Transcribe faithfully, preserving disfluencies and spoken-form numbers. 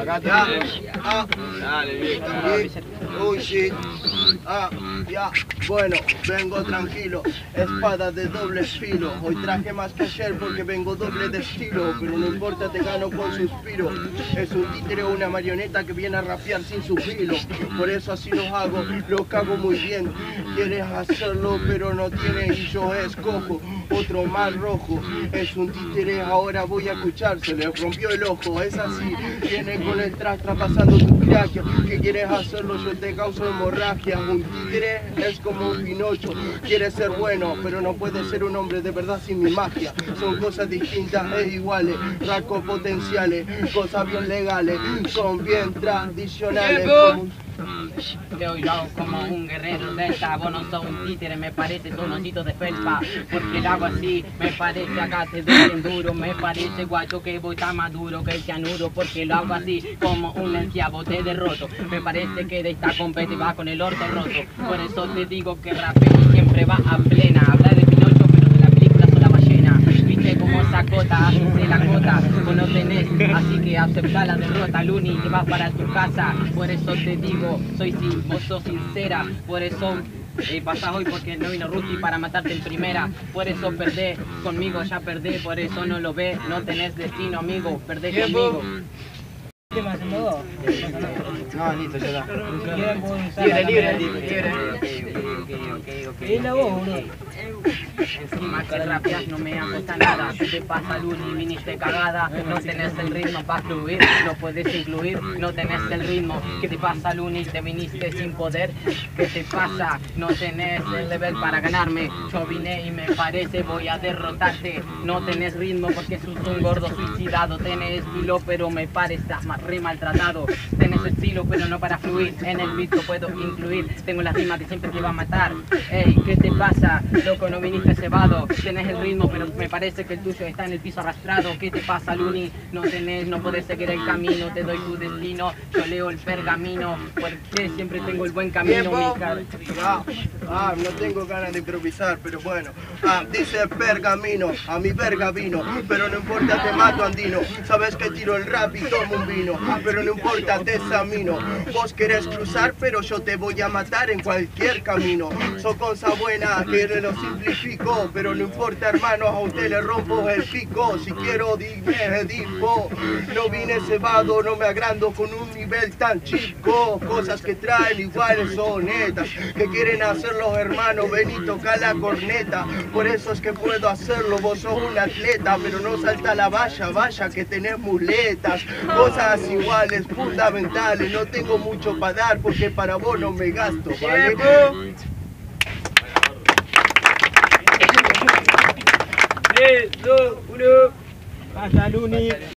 Acá Ya. te Ah. Dale, viejo. Uy, shit. Ah, ya. Bueno, vengo tranquilo. Espada de doble filo. Hoy traje más que ayer porque vengo doble de estilo. Pero no importa, te gano con suspiro. Es un títere o una marioneta que viene a rapear sin su filo. Por eso así lo hago, lo cago muy bien. Quieres hacerlo pero no tiene y yo escojo otro más rojo. Es un títere, ahora voy a escuchar. Se le rompió el ojo, es así. Viene con el trastra pasando tu craquia. Que quieres hacerlo, yo te causo hemorragia. Un títere es como un Pinocho. Quiere ser bueno, pero no puede ser un hombre de verdad sin mi magia. Son cosas distintas e iguales. Rasgos potenciales, cosas bien legales. Son bien tradicionales. Como un... Te oigo como un guerrero delta, vos no sos un títere, me parece un osito de felpa, porque lo hago así, me parece acá te doy bien duro, me parece guacho que voy tan maduro que el cianuro, porque lo hago así como un enciabo, te derroto, me parece que de esta compete va con el orto roto, por eso te digo que rapeo siempre va a plena, habla de Pinocho pero de la película sola ballena, viste como sacota, hace la cota, vos no tenés, así que acepta la derrota, Luni, que vas para tu casa, por eso te digo, soy si vos sos sincera, por eso eh, pasás hoy porque no vino Ruti para matarte en primera, por eso perdés conmigo, ya perdés, por eso no lo ves, no tenés destino amigo, perdés conmigo. ¿Qué más en modo? No, listo, ya está. Libre, libre, libre. ¿Qué es la voz, boludo? Encima que rapeas no me apuesta nada. ¿Qué te pasa, Luni? Viniste cagada. No tenés el ritmo para fluir, no puedes incluir, no tenés el ritmo. ¿Qué te pasa, Luni? Te viniste sin poder. ¿Qué te pasa? No tenés el level para ganarme. Yo vine y me parece voy a derrotarte. No tenés ritmo porque sos un gordo suicidado. Tenés estilo pero me parece estás más re maltratado. Tenés estilo pero no para fluir. En el beat lo puedo incluir. Tengo la rima que siempre te va a matar. Ey, ¿qué te pasa? Loco, no viniste cebado. Tenés el ritmo pero me parece que el tuyo está en el piso arrastrado. ¿Qué te pasa, Luni? No tenés, no podés seguir el camino. Te doy tu destino, yo leo el pergamino. Porque siempre tengo el buen camino, mi cara. Ah, ah, no tengo ganas de improvisar, pero bueno. Ah, dice pergamino, a mi verga vino. Pero no importa, te mato andino. Sabes que tiro el rap y tomo un vino. Pero no importa, te examino. Vos querés cruzar, pero yo te voy a matar en cualquier camino. So cosa buena, que lo simplifico. Pero no importa, hermano, a usted le rompo el pico. Si quiero, dime, dijo. No vine cebado, no me agrando con un nivel tan chico. Cosas que traen iguales son netas. Que quieren hacer los hermanos, ven y toca la corneta. Por eso es que puedo hacerlo, vos sos un atleta. Pero no salta la valla, vaya que tenés muletas. Cosas iguales, fundamentales. No tengo mucho para dar porque para vos no me gasto, ¿vale? tres, dos, uno. Hasta Luni.